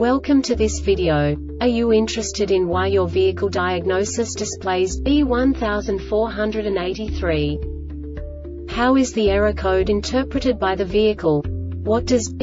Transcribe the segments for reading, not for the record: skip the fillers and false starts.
Welcome to this video. Are you interested in why your vehicle diagnosis displays B1483? How is the error code interpreted by the vehicle? What does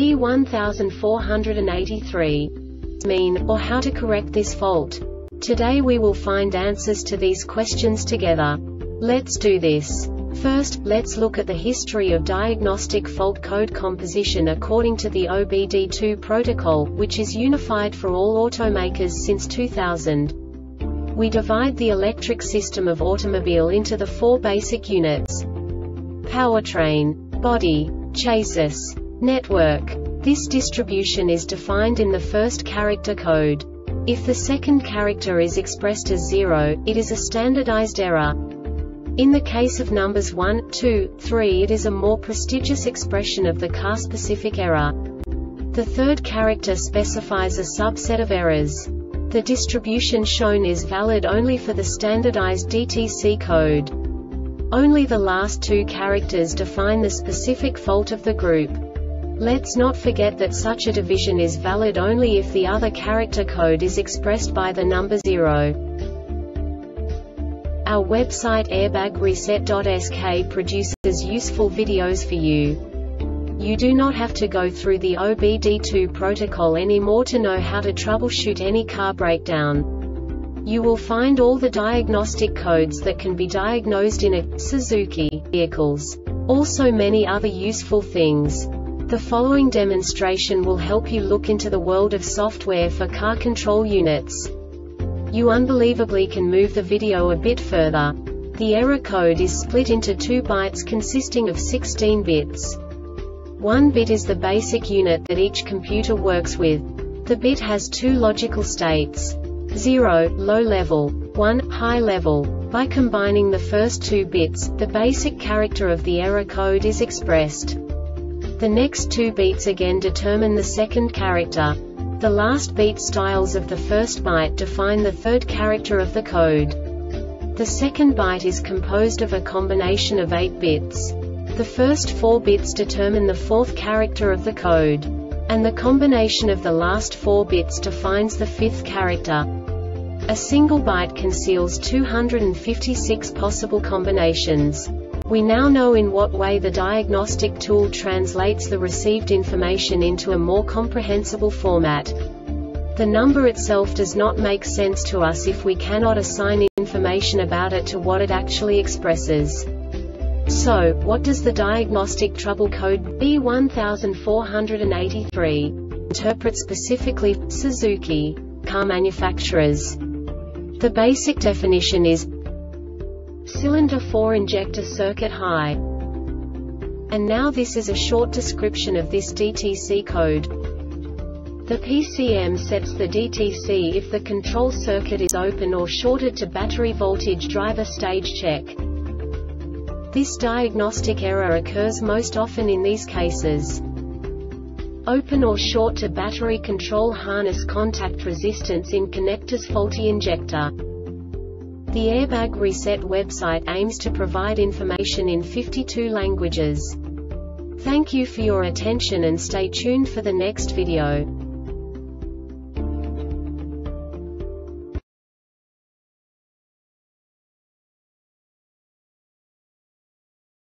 B1483 mean, or how to correct this fault? Today we will find answers to these questions together. Let's do this. First, let's look at the history of diagnostic fault code composition according to the OBD2 protocol, which is unified for all automakers since 2000. We divide the electric system of automobile into the four basic units: powertrain, body, chassis, network. This distribution is defined in the first character code. If the second character is expressed as 0, it is a standardized error. In the case of numbers 1, 2, 3, it is a more prestigious expression of the car-specific error. The third character specifies a subset of errors. The distribution shown is valid only for the standardized DTC code. Only the last two characters define the specific fault of the group. Let's not forget that such a division is valid only if the other character code is expressed by the number 0. Our website airbagreset.sk produces useful videos for you. You do not have to go through the OBD2 protocol anymore to know how to troubleshoot any car breakdown. You will find all the diagnostic codes that can be diagnosed in a Suzuki vehicles. Also many other useful things. The following demonstration will help you look into the world of software for car control units. You unbelievably can move the video a bit further. The error code is split into 2 bytes consisting of 16 bits. 1 bit is the basic unit that each computer works with. The bit has 2 logical states: 0, low level, 1, high level. By combining the first 2 bits, the basic character of the error code is expressed. The next 2 beats again determine the second character. The last beat styles of the first byte define the third character of the code. The second byte is composed of a combination of 8 bits. The first 4 bits determine the fourth character of the code. And the combination of the last 4 bits defines the fifth character. A single byte conceals 256 possible combinations. We now know in what way the diagnostic tool translates the received information into a more comprehensible format. The number itself does not make sense to us if we cannot assign information about it to what it actually expresses. So, what does the diagnostic trouble code B1483 interpret specifically for Suzuki car manufacturers? The basic definition is cylinder 4 injector circuit high. And now this is a short description of this DTC code. The PCM sets the DTC if the control circuit is open or shorted to battery voltage driver stage check. This diagnostic error occurs most often in these cases: open or short to battery control harness contact resistance in connectors, faulty injector. The Airbag Reset website aims to provide information in 52 languages. Thank you for your attention and stay tuned for the next video.